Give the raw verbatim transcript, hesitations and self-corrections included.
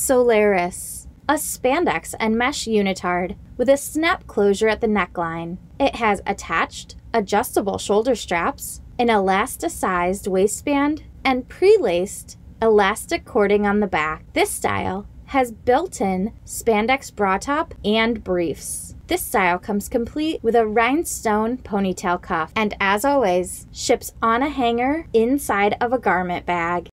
Solaris, a spandex and mesh unitard with a snap closure at the neckline. It has attached, adjustable shoulder straps, an elasticized waistband, and pre-laced elastic cording on the back. This style has built-in spandex bra top and briefs. This style comes complete with a rhinestone ponytail cuff and, as always, ships on a hanger inside of a garment bag.